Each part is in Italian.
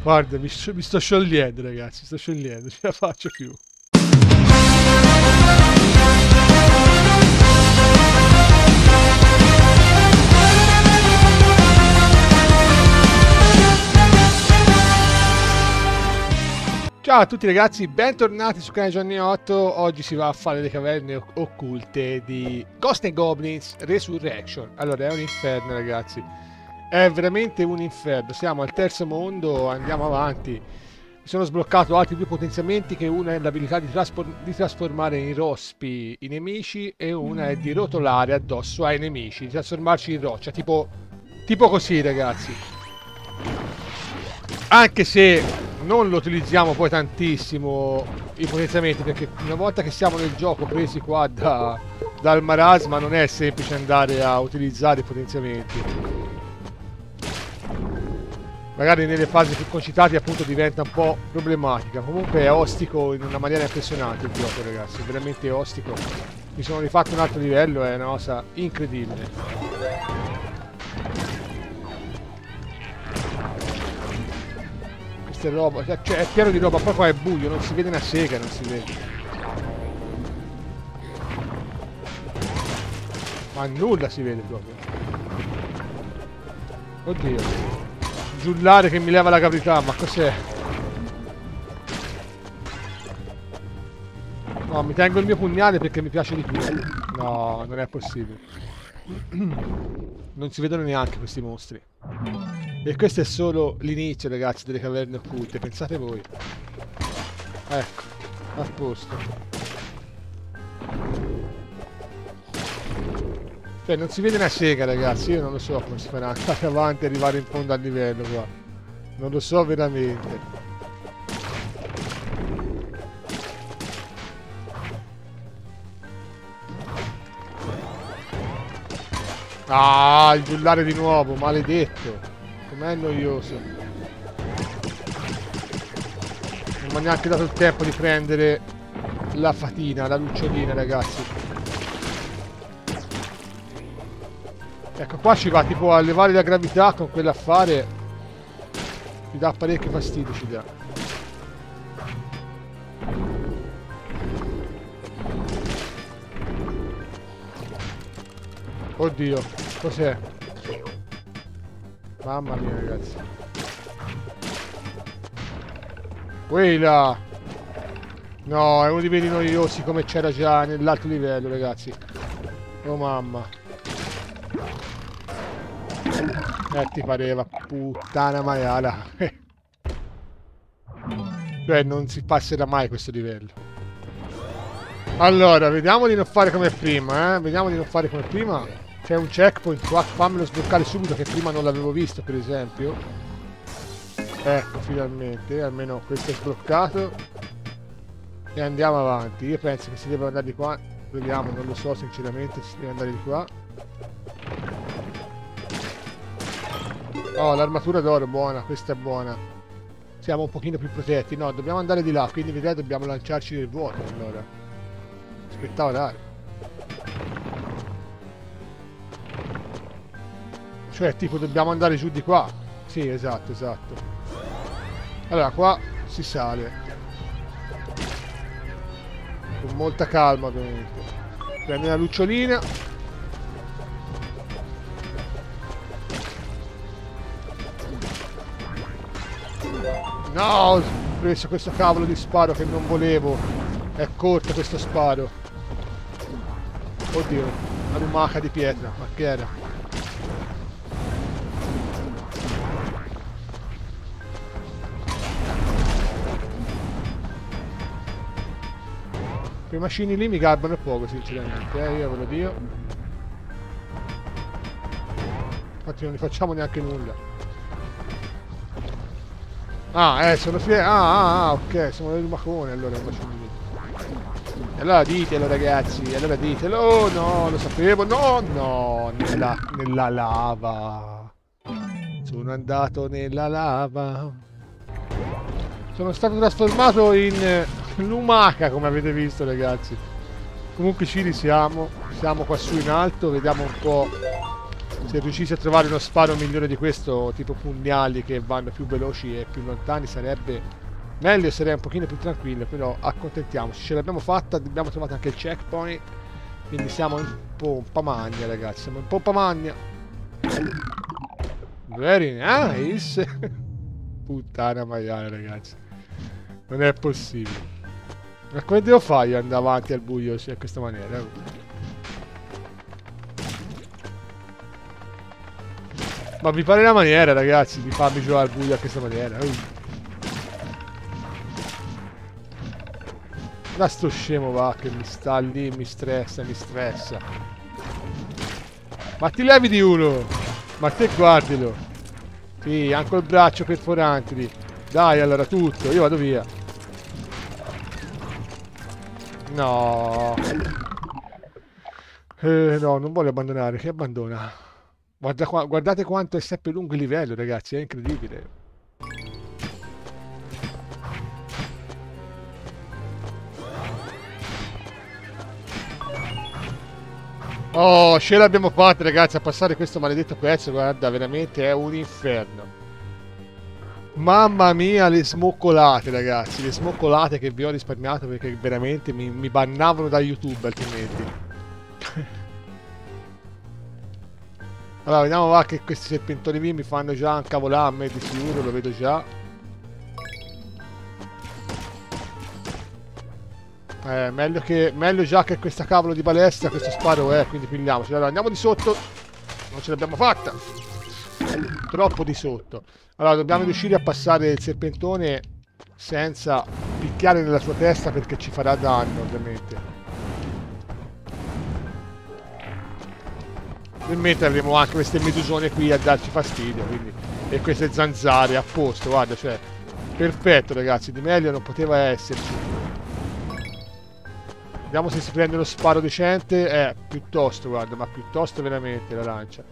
Guarda, mi sto sciogliendo, ragazzi, sto sciogliendo, ce la faccio più. Ciao a tutti ragazzi, bentornati su canale Johnny 8. Oggi si va a fare le caverne occulte di Ghosts and Goblins Resurrection. Allora, è un inferno ragazzi, è veramente un inferno. Siamo al terzo mondo, andiamo avanti. Mi sono sbloccato altri due potenziamenti, che una è l'abilità di trasformare in rospi i nemici e una è di rotolare addosso ai nemici, di trasformarci in roccia, tipo così ragazzi. Anche se non lo utilizziamo poi tantissimo i potenziamenti, perché una volta che siamo nel gioco presi qua dal marasma non è semplice andare a utilizzare i potenziamenti. Magari nelle fasi più concitate appunto diventa un po' problematica. Comunque è ostico in una maniera impressionante il gioco ragazzi, è veramente ostico. Mi sono rifatto un altro livello, è una cosa incredibile. Roba, cioè è pieno di roba, poi qua è buio, non si vede una sega, non si vede. Ma nulla si vede proprio. Oddio. Giullare che mi leva la cavità, ma cos'è? No, mi tengo il mio pugnale perché mi piace di più. No, non è possibile. Non si vedono neanche questi mostri. E questo è solo l'inizio ragazzi delle caverne occulte, pensate voi. Ecco, a posto. Cioè non si vede una sega ragazzi, io non lo so come si farà andare avanti e arrivare in fondo al livello qua. Non lo so veramente. Ah, il giullare di nuovo, maledetto. Com'è noioso. Non mi ha neanche dato il tempo di prendere la fatina, la lucciolina ragazzi. Ecco qua ci va tipo a levare la gravità con quell'affare. Ci dà parecchio fastidio, ci dà. Oddio, cos'è? Mamma mia ragazzi. Quella! No, è uno di quelli noiosi come c'era già nell'altro livello ragazzi. Oh mamma. Ti pareva, puttana maiala. Cioè non si passerà mai questo livello. Allora, vediamo di non fare come prima, Vediamo di non fare come prima. C'è un checkpoint qua, fammelo sbloccare subito che prima non l'avevo visto per esempio. Ecco, finalmente, almeno questo è sbloccato. E andiamo avanti. Io penso che si deve andare di qua. Vediamo, non lo so sinceramente, si deve andare di qua. Oh, l'armatura d'oro, buona, questa è buona. Siamo un pochino più protetti. No, dobbiamo andare di là, quindi vedete dobbiamo lanciarci nel vuoto allora. Spettacolare. Cioè tipo dobbiamo andare giù di qua. Sì, esatto, esatto. Allora qua si sale con molta calma ovviamente. Prende una lucciolina. No, ho preso questo cavolo di sparo che non volevo. È corto questo sparo. Oddio, una lumaca di pietra, ma che era? Quei macini lì mi garbano poco sinceramente, io ve lo dico. Infatti non ne facciamo neanche nulla. Ah, sono fieri. Ok, sono dei lumacone allora i macini lì. E allora ditelo ragazzi, allora ditelo. Oh no, lo sapevo, no, nella lava. Sono andato nella lava. Sono stato trasformato in lumaca come avete visto ragazzi. Comunque ci risiamo. Siamo qua su in alto. Vediamo un po' Se riuscissi a trovare uno sparo migliore di questo, tipo pugnali che vanno più veloci e più lontani, sarebbe meglio, sarei un pochino più tranquillo, però accontentiamoci. Ce l'abbiamo fatta, abbiamo trovato anche il checkpoint, quindi siamo in pompa magna, ragazzi, siamo in pompa magna. Very nice. Puttana maiale, ragazzi, non è possibile. Ma come devo fare io andare avanti al buio in questa maniera? Ma vi pare la maniera, ragazzi, di farmi giocare al buio a questa maniera? Da sto scemo va, che mi sta lì, mi stressa, mi stressa. Ma ti levi di uno! Ma te guardilo! Sì, anche il braccio perforante lì. Dai, allora tutto, io vado via. No. No, non voglio abbandonare, che abbandona? Guardate quanto è sempre lungo il livello, ragazzi, è incredibile. Oh, ce l'abbiamo fatta, ragazzi, a passare questo maledetto pezzo, guarda, veramente è un inferno. Mamma mia, le smoccolate, ragazzi, le smoccolate che vi ho risparmiato perché veramente mi bannavano da YouTube altrimenti. Allora, vediamo va che questi serpentoni qui mi fanno già incavolare a me di sicuro, lo vedo già. Meglio già che questa cavolo di palestra, questo sparo è, quindi pigliamoci. Allora, andiamo di sotto. Non ce l'abbiamo fatta. Troppo di sotto. Allora, dobbiamo riuscire a passare il serpentone senza picchiare nella sua testa perché ci farà danno, ovviamente. Probabilmente avremo anche queste medusone qui a darci fastidio, quindi. E queste zanzare a posto, guarda, cioè. Perfetto, ragazzi, di meglio non poteva esserci. Vediamo se si prende lo sparo decente. Piuttosto, guarda, ma piuttosto veramente la lancia.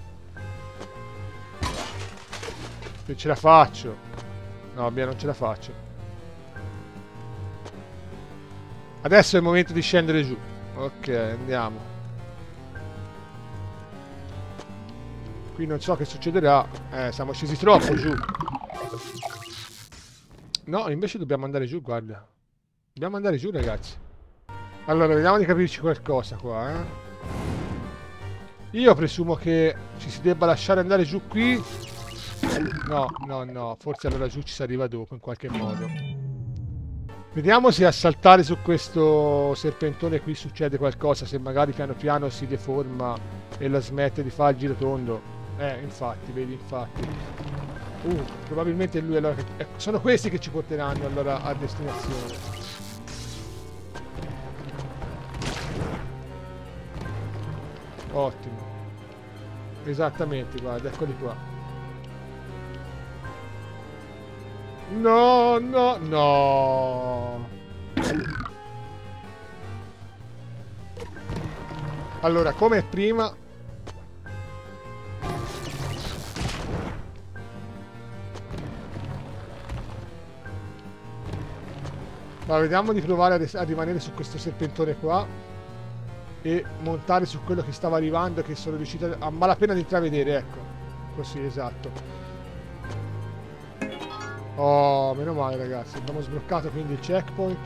Se ce la faccio. No, via, non ce la faccio. Adesso è il momento di scendere giù. Ok, andiamo. Qui non so che succederà. Siamo scesi troppo giù. No, invece dobbiamo andare giù, guarda. Dobbiamo andare giù, ragazzi. Allora, vediamo di capirci qualcosa qua, Io presumo che ci si debba lasciare andare giù qui. No, no, no. Forse allora giù ci si arriva dopo, in qualche modo. Vediamo se a saltare su questo serpentone qui succede qualcosa. Se magari piano piano si deforma e la smette di fare il giro tondo. Infatti, vedi, infatti. Probabilmente è lui allora che... sono questi che ci porteranno allora a destinazione. Ottimo. Esattamente, guarda, eccoli qua. No, no, no. Allora, come prima. Ma vediamo di provare a rimanere su questo serpentone qua. E montare su quello che stava arrivando, che sono riuscito a malapena ad intravedere, ecco. Così, esatto. Oh, meno male, ragazzi. Abbiamo sbloccato quindi il checkpoint.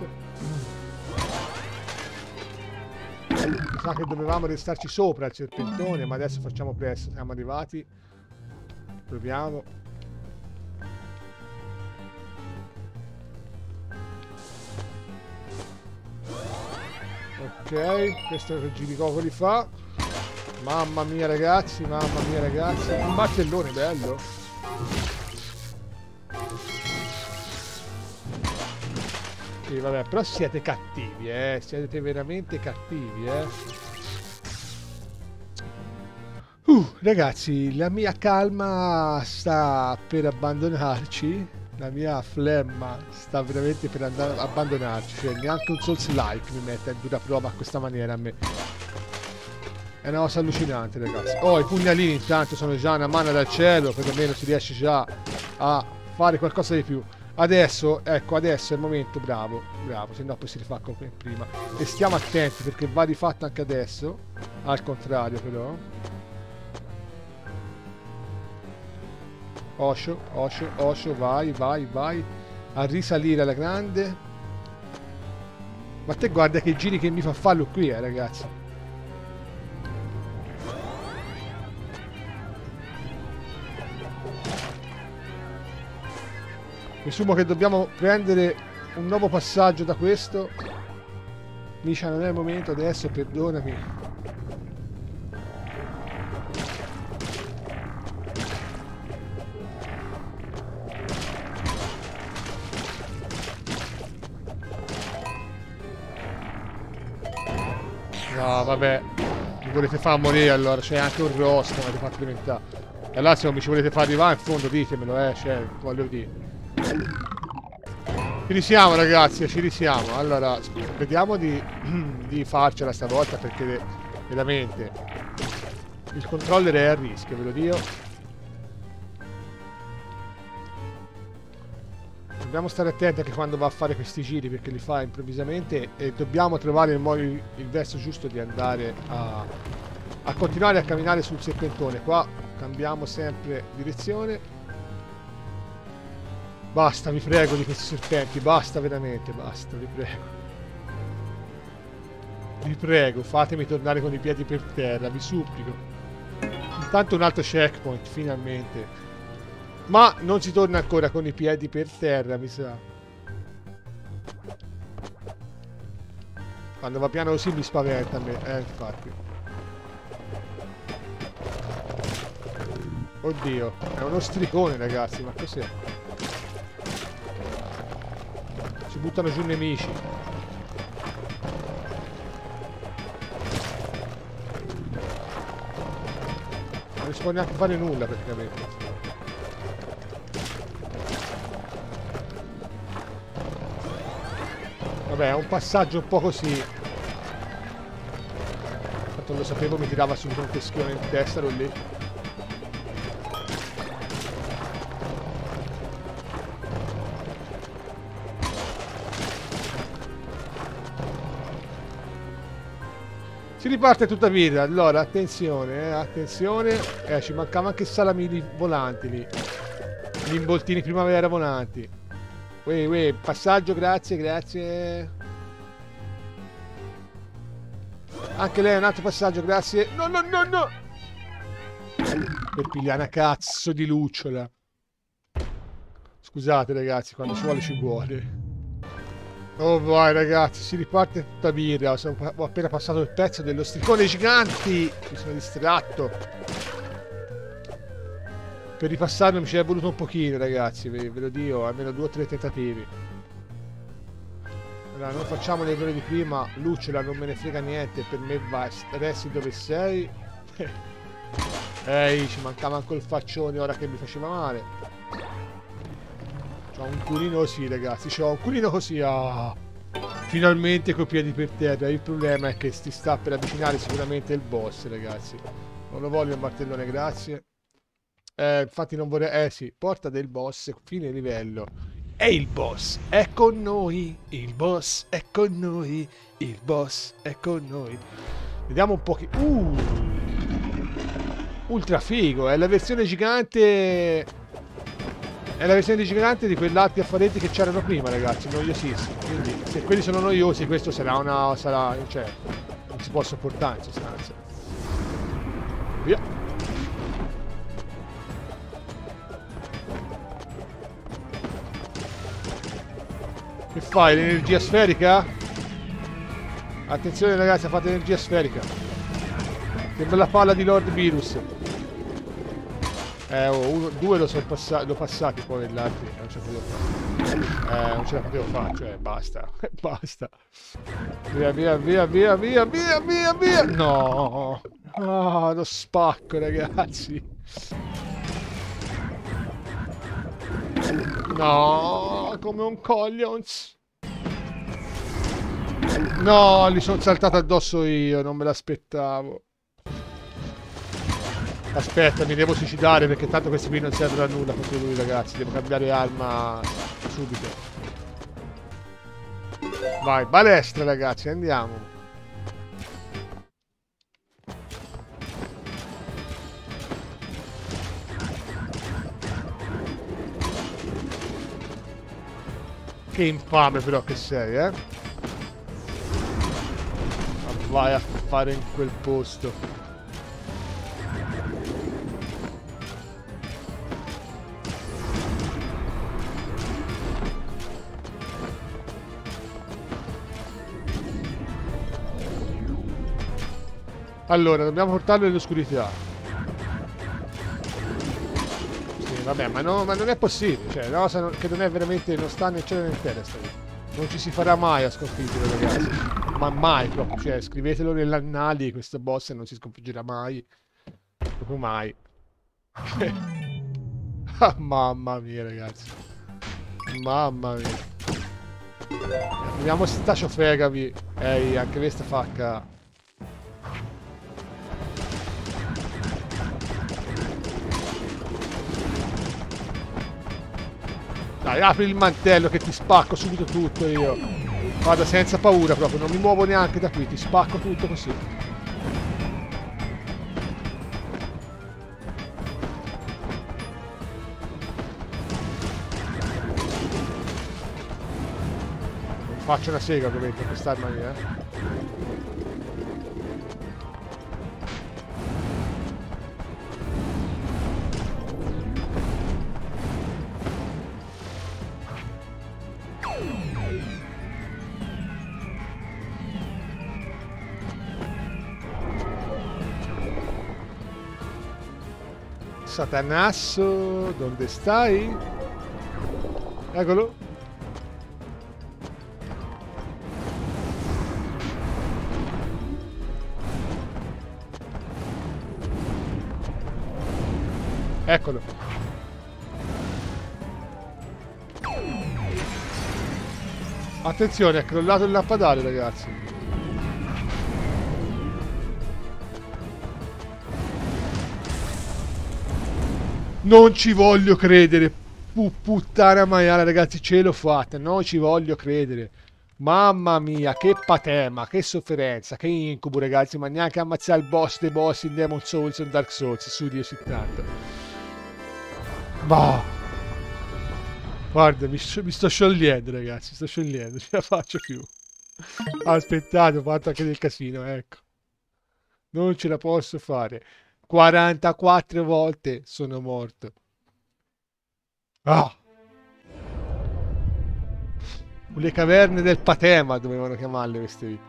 Mi sa che dovevamo restarci sopra il serpentone, ma adesso facciamo presto, siamo arrivati. Proviamo. Ok, questo è il giricocoli fa. Mamma mia, ragazzi, mamma mia, ragazzi. Un martellone bello. Sì, vabbè, però siete cattivi, siete veramente cattivi, ragazzi, la mia calma sta per abbandonarci. La mia flemma sta veramente per andare a abbandonarci. Cioè, neanche un Souls-like mi mette a dura prova a questa maniera a me. È una cosa allucinante, ragazzi. Oh, i pugnalini intanto sono già una mano dal cielo. Perlomeno si riesce già a fare qualcosa di più. Adesso, ecco, adesso è il momento. Bravo, bravo. Se no poi si rifà come prima. E stiamo attenti perché va rifatto anche adesso. Al contrario, però. Osho, Osho, Osho, vai, vai, vai. A risalire alla grande. Ma te guarda che giri che mi fa farlo qui, ragazzi. Presumo che dobbiamo prendere un nuovo passaggio da questo. Misha, non è il momento adesso, perdonami. No, vabbè. Mi volete far morire allora, c'è anche un rosso, mi avete fatto diventare. E allora se non mi ci volete far arrivare in fondo ditemelo, cioè, voglio dire. Ci risiamo ragazzi, ci risiamo. Allora, vediamo di farcela stavolta perché veramente il controller è a rischio, ve lo dico. Dobbiamo stare attenti anche quando va a fare questi giri perché li fa improvvisamente e dobbiamo trovare il verso giusto di andare a continuare a camminare sul serpentone. Qua cambiamo sempre direzione. Basta, vi prego, di questi serpenti, basta veramente, basta, vi prego. Vi prego, fatemi tornare con i piedi per terra, vi supplico. Intanto un altro checkpoint, finalmente. Ma non si torna ancora con i piedi per terra, mi sa. Quando va piano così mi spaventa a me, infatti. Oddio, è uno stricone, ragazzi, ma cos'è? Ci buttano giù nemici. Non si può neanche fare nulla, praticamente. Vabbè, è un passaggio un po' così. Tanto lo sapevo, mi tirava subito un teschione in testa, ero lì. Si riparte tutta vita. Allora, attenzione, attenzione. Ci mancava anche salamini volanti lì. Gli involtini primavera volanti. Uè, passaggio, grazie, grazie. Anche lei un altro passaggio, grazie. No, no, no, no. Per pigliare una cazzo di lucciola. Scusate ragazzi, quando ci vuole ci vuole. Oh vai ragazzi, si riparte tutta birra. Ho appena passato il pezzo dello stricone giganti. Mi sono distratto. Per ripassarlo mi ci è voluto un pochino ragazzi, ve lo dico, almeno 2 o 3 tentativi. Allora non facciamo l'errore di prima, lucciola non me ne frega niente, per me vai, resti dove sei. Ehi, ci mancava anche il faccione ora che mi faceva male. C'ho un culino così ragazzi, c'ho un culino così, finalmente coi piedi per terra. Il problema è che si sta per avvicinare sicuramente il boss ragazzi. Non lo voglio un martellone, grazie. Infatti non vorrei... sì, porta del boss, fine livello. E il boss è con noi, il boss è con noi, il boss è con noi. Vediamo un po' che... ultra figo, è la versione gigante... È la versione gigante di quell'altri affaretti che c'erano prima, ragazzi, noiosissimi. Quindi, se quelli sono noiosi, questo sarà una... cioè, non si può sopportare, in sostanza. Via. Che fai? L'energia sferica? Attenzione ragazzi, fate l'energia sferica. Che bella palla di Lord Virus. Due l'ho passati poi l'altro. Non ce la potevo fare. Non ce la potevo fare, cioè basta. Basta. Via, via, via, via, via, via, via, via. No. Ah, lo spacco ragazzi. No, come un coglions. No, li sono saltato addosso io, non me l'aspettavo. Aspetta, mi devo suicidare perché tanto questi qui non servono a nulla contro lui, ragazzi. Devo cambiare arma subito. Vai, balestra, ragazzi, andiamo. Che infame però che sei, eh? Ma vai a fare in quel posto. Allora, dobbiamo portarlo nell'oscurità. Sì, vabbè, ma non è possibile. Cioè, una cosa che non è veramente... Non sta né in cielo né in terra. Non ci si farà mai a sconfiggerlo, ragazzi. Ma mai proprio. Cioè, scrivetelo negli annali, questo boss non si sconfiggerà mai. Proprio mai. Ah, mamma mia, ragazzi. Mamma mia. Vediamo se sta ciofegavi. Ehi, anche questa facca. Dai, apri il mantello che ti spacco subito tutto io. Vado senza paura proprio, non mi muovo neanche da qui, ti spacco tutto così. Faccio una sega ovviamente con quest'arma mia. Satanasso, dove stai? Eccolo. Eccolo. Attenzione, è crollato il lampadale, ragazzi. Non ci voglio credere. Puttana maiale, ragazzi, ce l'ho fatta. Non ci voglio credere. Mamma mia, che patema, che sofferenza, che incubo, ragazzi. Ma neanche ammazzare il boss dei boss in Demon Souls e Dark Souls. Su Dio, 70. Bah. Guarda, mi sto sciogliendo, ragazzi. Sto sciogliendo, non ce la faccio più. Aspettate, ho fatto anche del casino, ecco. Non ce la posso fare. 44 volte sono morto. Ah! Le caverne del Patema dovevano chiamarle queste.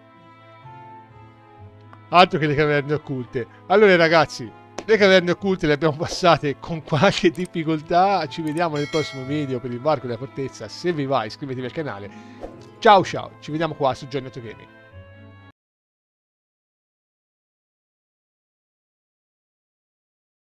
Altro che le caverne occulte. Allora ragazzi, le caverne occulte le abbiamo passate con qualche difficoltà. Ci vediamo nel prossimo video per il varco della fortezza. Se vi va iscrivetevi al canale. Ciao ciao, ci vediamo qua su Johnny Gaming.